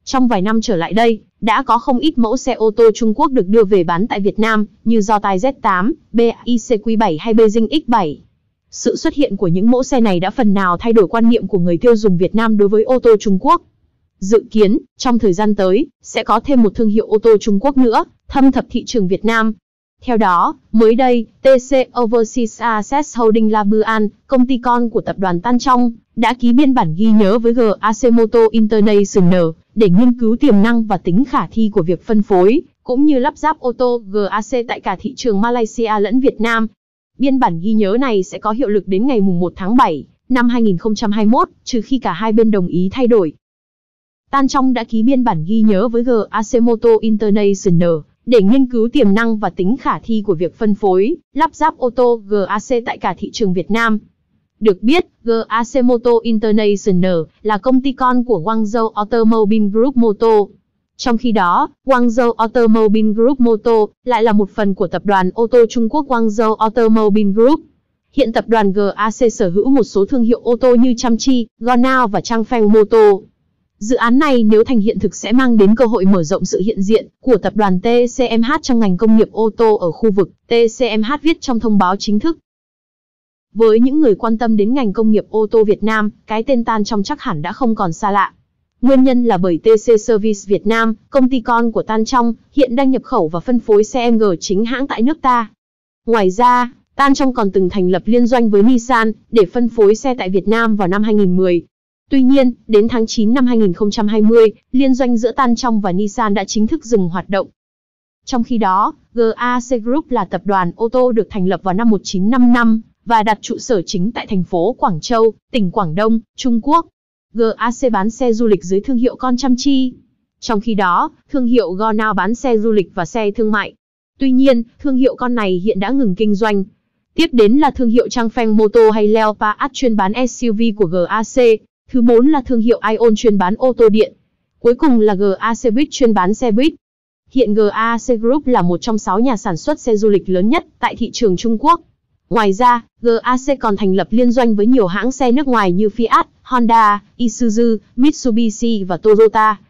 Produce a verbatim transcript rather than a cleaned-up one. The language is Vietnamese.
Trong vài năm trở lại đây, đã có không ít mẫu xe ô tô Trung Quốc được đưa về bán tại Việt Nam, như Zotye Z tám, B I C Q bảy hay Beijing X bảy. Sự xuất hiện của những mẫu xe này đã phần nào thay đổi quan niệm của người tiêu dùng Việt Nam đối với ô tô Trung Quốc. Dự kiến, trong thời gian tới, sẽ có thêm một thương hiệu ô tô Trung Quốc nữa, thâm thập thị trường Việt Nam. Theo đó, mới đây, tê xê Overseas Assets Holding Labuan, công ty con của tập đoàn Tan Trong, đã ký biên bản ghi nhớ với giê a xê Motor International để nghiên cứu tiềm năng và tính khả thi của việc phân phối, cũng như lắp ráp ô tô giê a xê tại cả thị trường Malaysia lẫn Việt Nam. Biên bản ghi nhớ này sẽ có hiệu lực đến ngày mùng một tháng bảy năm hai nghìn không trăm hai mươi mốt, trừ khi cả hai bên đồng ý thay đổi. Tan Trong đã ký biên bản ghi nhớ với giê a xê Motor International để nghiên cứu tiềm năng và tính khả thi của việc phân phối, lắp ráp ô tô giê a xê tại cả thị trường Việt Nam. Được biết, giê a xê Motor International là công ty con của Guangzhou Automobile Group Motor. Trong khi đó, Guangzhou Automobile Group Motor lại là một phần của tập đoàn ô tô Trung Quốc Guangzhou Automobile Group. Hiện tập đoàn giê a xê sở hữu một số thương hiệu ô tô như Changchi, Gonao và Changfeng Motor. Dự án này nếu thành hiện thực sẽ mang đến cơ hội mở rộng sự hiện diện của tập đoàn tê xê em hát trong ngành công nghiệp ô tô ở khu vực, tê xê em hát viết trong thông báo chính thức. Với những người quan tâm đến ngành công nghiệp ô tô Việt Nam, cái tên Tan Trong chắc hẳn đã không còn xa lạ. Nguyên nhân là bởi tê xê Service Việt Nam, công ty con của Tan Trong, hiện đang nhập khẩu và phân phối xe em giê chính hãng tại nước ta. Ngoài ra, Tan Trong còn từng thành lập liên doanh với Nissan để phân phối xe tại Việt Nam vào năm hai nghìn không trăm mười. Tuy nhiên, đến tháng chín năm hai nghìn không trăm hai mươi, liên doanh giữa Tan Trong và Nissan đã chính thức dừng hoạt động. Trong khi đó, giê a xê Group là tập đoàn ô tô được thành lập vào năm một nghìn chín trăm năm mươi lăm và đặt trụ sở chính tại thành phố Quảng Châu, tỉnh Quảng Đông, Trung Quốc. giê a xê bán xe du lịch dưới thương hiệu con Changchi. Trong khi đó, thương hiệu Gonao bán xe du lịch và xe thương mại. Tuy nhiên, thương hiệu con này hiện đã ngừng kinh doanh. Tiếp đến là thương hiệu Changfeng Motor hay Leopard chuyên bán ét u vê của giê a xê. Thứ bốn là thương hiệu Ion chuyên bán ô tô điện. Cuối cùng là giê a xê Buýt chuyên bán xe buýt. Hiện giê a xê Group là một trong sáu nhà sản xuất xe du lịch lớn nhất tại thị trường Trung Quốc. Ngoài ra, giê a xê còn thành lập liên doanh với nhiều hãng xe nước ngoài như Fiat, Honda, Isuzu, Mitsubishi và Toyota.